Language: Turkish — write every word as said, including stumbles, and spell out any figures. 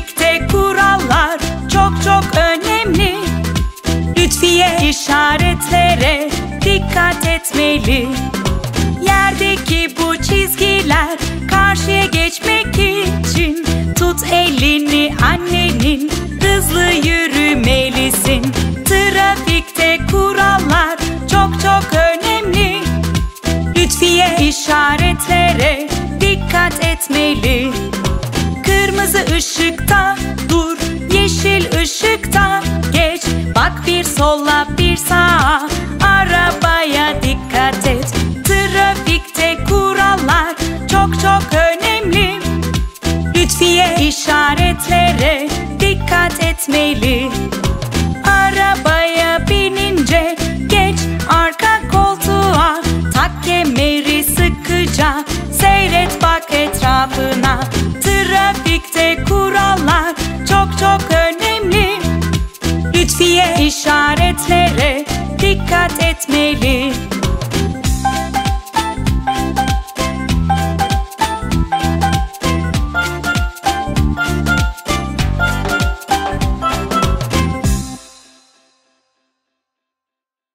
Trafikte kurallar çok çok önemli. Lütfiye işaretlere dikkat etmeli. Yerdeki bu çizgiler karşıya geçmek için. Tut elini annenin, hızlı yürümelisin. Trafikte kurallar çok çok önemli. Lütfiye işaretlere dikkat etmeli. Kırmızı ışıkta dur, yeşil ışıkta geç. Bak bir sola bir sağa, arabaya dikkat et. Trafikte kurallar çok çok önemli. Lütfiye işaretlere dikkat etmeli. Arabaya binince geç arka koltuğa. Tak kemeri sıkıca, seyret bak etrafına. Trafikte kurallar çok çok önemli. Lütfiye işaretlere dikkat etmeli.